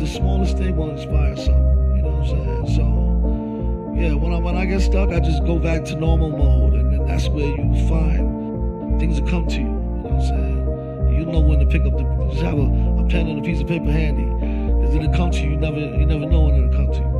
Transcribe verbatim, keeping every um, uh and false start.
the smallest thing will inspire something. You know what I'm saying? So, yeah, when I when I get stuck, I just go back to normal mode, and then that's where you find things will come to you. You know what I'm saying? You know when to pick up the, just have a, a pen and a piece of paper handy, because it'll come to you. You never, you never know when it'll come to you.